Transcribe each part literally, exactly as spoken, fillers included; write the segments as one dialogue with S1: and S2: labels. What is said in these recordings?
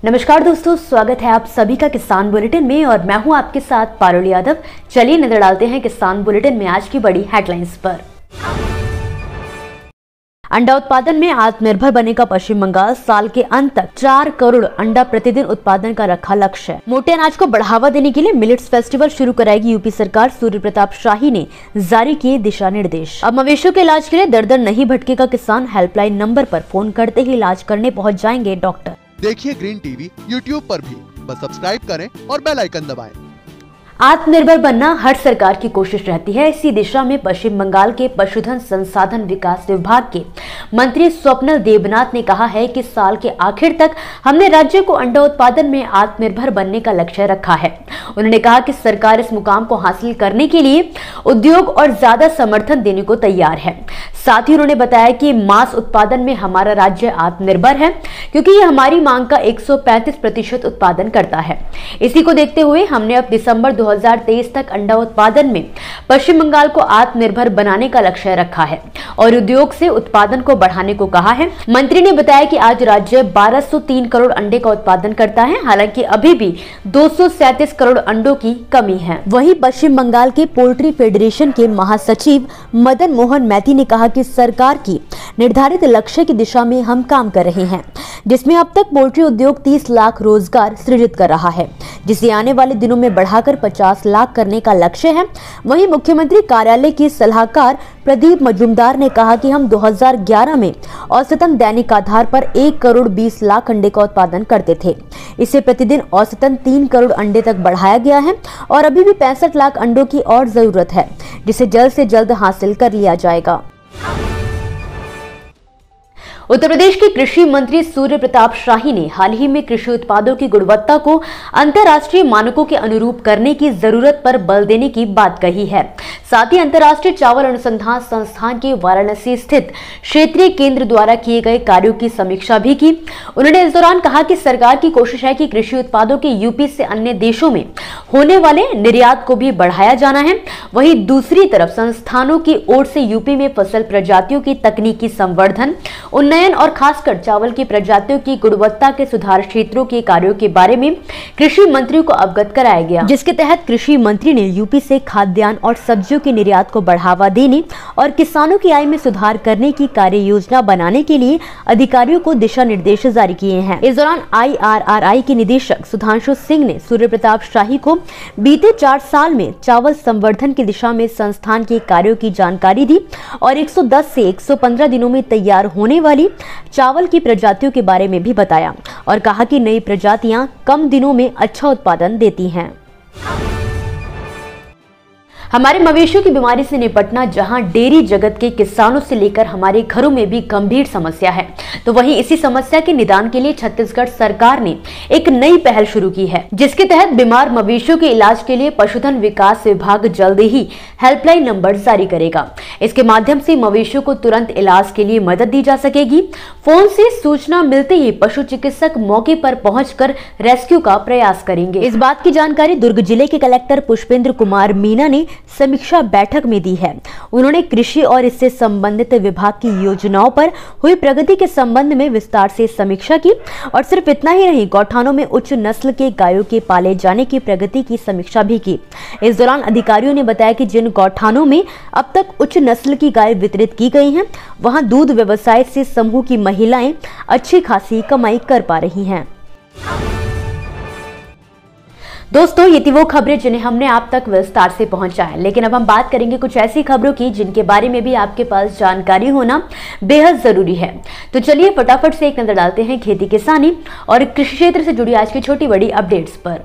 S1: नमस्कार दोस्तों, स्वागत है आप सभी का किसान बुलेटिन में और मैं हूं आपके साथ पारुल यादव। चलिए नजर डालते हैं किसान बुलेटिन में आज की बड़ी हेडलाइंस पर। अंडा उत्पादन में आत्मनिर्भर बनेगा पश्चिम बंगाल, साल के अंत तक चार करोड़ अंडा प्रतिदिन उत्पादन का रखा लक्ष्य। मोटे अनाज को बढ़ावा देने के लिए मिलेट्स फेस्टिवल शुरू कराएगी यूपी सरकार, सूर्य प्रताप शाही ने जारी किए दिशा निर्देश। अब मवेशियों के इलाज के लिए दर दर नहीं भटकेगा किसान, हेल्पलाइन नंबर पर फोन करते ही इलाज करने पहुँच जाएंगे डॉक्टर।
S2: देखिए ग्रीन टीवी यूट्यूब पर भी, बस सब्सक्राइब करें और बेल आइकन दबाएं।
S1: आत्मनिर्भर बनना हर सरकार की कोशिश रहती है। इसी दिशा में पश्चिम बंगाल के पशुधन संसाधन विकास विभाग के मंत्री स्वप्नल देवनाथ ने कहा है कि साल के आखिर तक हमने राज्य को अंडा उत्पादन में आत्मनिर्भर बनने का लक्ष्य रखा है। उन्होंने कहा कि सरकार इस मुकाम को हासिल करने के लिए उद्योग और ज्यादा समर्थन देने को तैयार है। साथ ही उन्होंने बताया कि मांस उत्पादन में हमारा राज्य आत्मनिर्भर है क्योंकि ये हमारी मांग का एक सौ पैंतीस प्रतिशत उत्पादन करता है। इसी को देखते हुए हमने अब दिसंबर दो हज़ार तेईस तक अंडा उत्पादन में पश्चिम बंगाल को आत्मनिर्भर बनाने का लक्ष्य रखा है और उद्योग से उत्पादन को बढ़ाने को कहा है। मंत्री ने बताया कि आज राज्य बारह सौ तीन करोड़ अंडे का उत्पादन करता है, हालांकि अभी भी दो सौ सैंतीस करोड़ अंडों की कमी है। वहीं पश्चिम बंगाल के पोल्ट्री फेडरेशन के महासचिव मदन मोहन मैथी ने कहा कि सरकार की निर्धारित लक्ष्य की दिशा में हम काम कर रहे हैं, जिसमें अब तक पोल्ट्री उद्योग तीस लाख रोजगार सृजित कर रहा है, जिसे आने वाले दिनों में बढ़ाकर पचास लाख करने का लक्ष्य है। वहीं मुख्यमंत्री कार्यालय के सलाहकार प्रदीप मजूमदार ने कहा कि हम दो हज़ार ग्यारह में औसतन दैनिक आधार पर एक करोड़ बीस लाख अंडे का उत्पादन करते थे। इसे प्रतिदिन औसतन तीन करोड़ अंडे तक बढ़ाया गया है और अभी भी पैंसठ लाख अंडों की और जरूरत है, जिसे जल्द से जल्द हासिल कर लिया जाएगा। उत्तर प्रदेश के कृषि मंत्री सूर्य प्रताप शाही ने हाल ही में कृषि उत्पादों की गुणवत्ता को अंतर्राष्ट्रीय मानकों के अनुरूप करने की जरूरत पर बल देने की बात कही है। साथ ही अंतर्राष्ट्रीय चावल अनुसंधान संस्थान के वाराणसी स्थित क्षेत्रीय केंद्र द्वारा किए गए कार्यों की समीक्षा भी की। उन्होंने इस दौरान कहा कि सरकार की कोशिश है कि कृषि उत्पादों के यूपी से अन्य देशों में होने वाले निर्यात को भी बढ़ाया जाना है। वहीं दूसरी तरफ संस्थानों की ओर से यूपी में फसल प्रजातियों की तकनीकी संवर्धन, उन्नयन और खासकर चावल की प्रजातियों की गुणवत्ता के सुधार क्षेत्रों के कार्यों के बारे में कृषि मंत्री को अवगत कराया गया, जिसके तहत कृषि मंत्री ने यूपी से खाद्यान्न और सब्जियों के निर्यात को बढ़ावा देने और किसानों की आय में सुधार करने की कार्य योजना बनाने के लिए अधिकारियों को दिशा निर्देश जारी किए हैं। इस दौरान आई आर आर आई के निदेशक सुधांशु सिंह ने सूर्य प्रताप शाही को बीते चार साल में चावल संवर्धन की दिशा में संस्थान के कार्यों की जानकारी दी और एक सौ दस से एक सौ पंद्रह दिनों में तैयार होने वाली चावल की प्रजातियों के बारे में भी बताया और कहा कि नई प्रजातियां कम दिनों में अच्छा उत्पादन देती हैं। हमारे मवेशियों की बीमारी से निपटना जहां डेयरी जगत के किसानों से लेकर हमारे घरों में भी गंभीर समस्या है, तो वहीं इसी समस्या के निदान के लिए छत्तीसगढ़ सरकार ने एक नई पहल शुरू की है, जिसके तहत बीमार मवेशियों के इलाज के लिए पशुधन विकास विभाग जल्द ही हेल्पलाइन नंबर जारी करेगा। इसके माध्यम से मवेशियों को तुरंत इलाज के लिए मदद दी जा सकेगी। फोन से सूचना मिलते ही पशु चिकित्सक मौके पर पहुंचकर रेस्क्यू का प्रयास करेंगे। इस बात की जानकारी दुर्ग जिले के कलेक्टर पुष्पेंद्र कुमार मीना ने समीक्षा बैठक में दी है। उन्होंने कृषि और इससे संबंधित विभाग की योजनाओं पर हुई प्रगति के संबंध में विस्तार से समीक्षा की और सिर्फ इतना ही नहीं, गौठानों में उच्च नस्ल के गायों के पाले जाने की प्रगति की समीक्षा भी की। इस दौरान अधिकारियों ने बताया कि जिन गौठानों में अब तक उच्च नस्ल की गाय वितरित की गई हैं, वहां दूध व्यवसाय से समूह की महिलाएं अच्छी खासी कमाई कर पा रही हैं। दोस्तों, ये थी वो खबरें जिन्हें हमने आप तक विस्तार से पहुंचाया, लेकिन अब हम बात करेंगे कुछ ऐसी खबरों की जिनके बारे में भी आपके पास जानकारी होना बेहद जरूरी है। तो चलिए फटाफट से एक नजर डालते हैं खेती किसानी और कृषि क्षेत्र से जुड़ी आज की छोटी बड़ी अपडेट्स पर।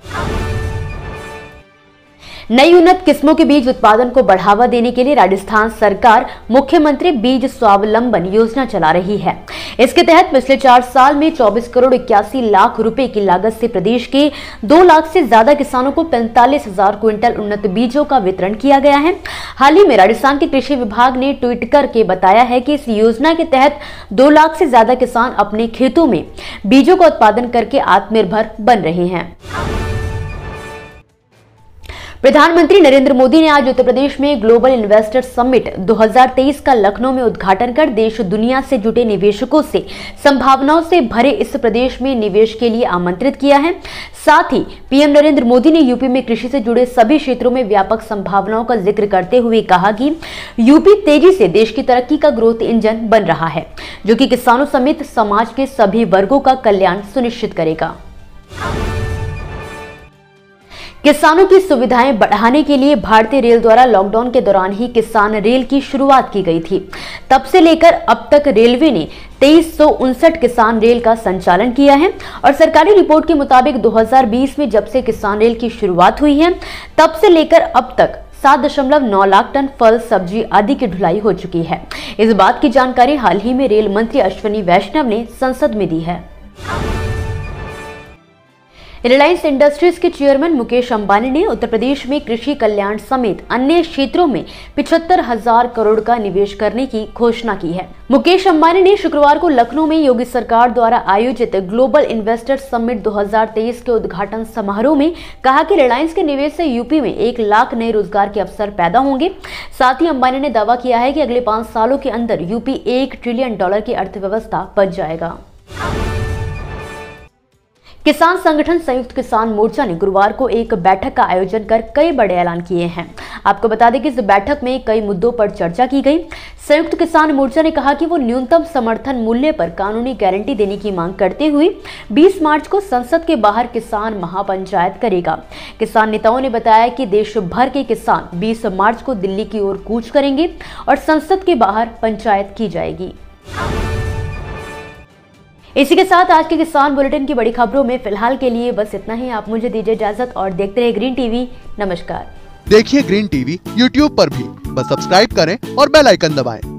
S1: नई उन्नत किस्मों के बीज उत्पादन को बढ़ावा देने के लिए राजस्थान सरकार मुख्यमंत्री बीज स्वावलंबन योजना चला रही है। इसके तहत पिछले चार साल में चौबीस करोड़ इक्यासी लाख रुपए की लागत से प्रदेश के दो लाख से ज्यादा किसानों को पैंतालीस हजार क्विंटल उन्नत बीजों का वितरण किया गया है। हाल ही में राजस्थान के कृषि विभाग ने ट्वीट करके बताया है कि इस योजना के तहत दो लाख से ज्यादा किसान अपने खेतों में बीजों का उत्पादन करके आत्मनिर्भर बन रहे हैं। प्रधानमंत्री नरेंद्र मोदी ने आज उत्तर प्रदेश में ग्लोबल इन्वेस्टर समिट दो हज़ार तेईस का लखनऊ में उद्घाटन कर देश दुनिया से जुटे निवेशकों से संभावनाओं से भरे इस प्रदेश में निवेश के लिए आमंत्रित किया है। साथ ही पीएम नरेंद्र मोदी ने यूपी में कृषि से जुड़े सभी क्षेत्रों में व्यापक संभावनाओं का जिक्र करते हुए कहा कि यूपी तेजी से देश की तरक्की का ग्रोथ इंजन बन रहा है, जो कि किसानों समेत समाज के सभी वर्गों का कल्याण सुनिश्चित करेगा। किसानों की सुविधाएं बढ़ाने के लिए भारतीय रेल द्वारा लॉकडाउन के दौरान ही किसान रेल की शुरुआत की गई थी। तब से लेकर अब तक रेलवे ने तेईस सौ उनसठ किसान रेल का संचालन किया है और सरकारी रिपोर्ट के मुताबिक दो हज़ार बीस में जब से किसान रेल की शुरुआत हुई है तब से लेकर अब तक सात दशमलव नौ लाख टन फल, सब्जी आदि की ढुलाई हो चुकी है। इस बात की जानकारी हाल ही में रेल मंत्री अश्विनी वैष्णव ने संसद में दी है। रिलायंस इंडस्ट्रीज के चेयरमैन मुकेश अंबानी ने उत्तर प्रदेश में कृषि कल्याण समेत अन्य क्षेत्रों में पिछहत्तर हजार करोड़ का निवेश करने की घोषणा की है। मुकेश अंबानी ने शुक्रवार को लखनऊ में योगी सरकार द्वारा आयोजित ग्लोबल इन्वेस्टर समिट दो हज़ार तेईस के उद्घाटन समारोह में कहा कि रिलायंस के निवेश से यूपी में एक लाख नए रोजगार के अवसर पैदा होंगे। साथ ही अंबानी ने दावा किया है कि अगले पांच सालों के अंदर यूपी एक ट्रिलियन डॉलर की अर्थव्यवस्था बन जाएगा। किसान संगठन संयुक्त किसान मोर्चा ने गुरुवार को एक बैठक का आयोजन कर कई बड़े ऐलान किए हैं। आपको बता दें कि इस बैठक में कई मुद्दों पर चर्चा की गई। संयुक्त किसान मोर्चा ने कहा कि वो न्यूनतम समर्थन मूल्य पर कानूनी गारंटी देने की मांग करते हुए बीस मार्च को संसद के बाहर किसान महापंचायत करेगा। किसान नेताओं ने बताया कि देश भर के किसान बीस मार्च को दिल्ली की ओर कूच करेंगे और संसद के बाहर पंचायत की जाएगी। इसी के साथ आज के किसान बुलेटिन की बड़ी खबरों में फिलहाल के लिए बस इतना ही। आप मुझे दीजिए इजाजत और देखते रहिए ग्रीन टीवी। नमस्कार।
S2: देखिए ग्रीन टीवी यूट्यूब पर भी, बस सब्सक्राइब करें और बेल आइकन दबाएं।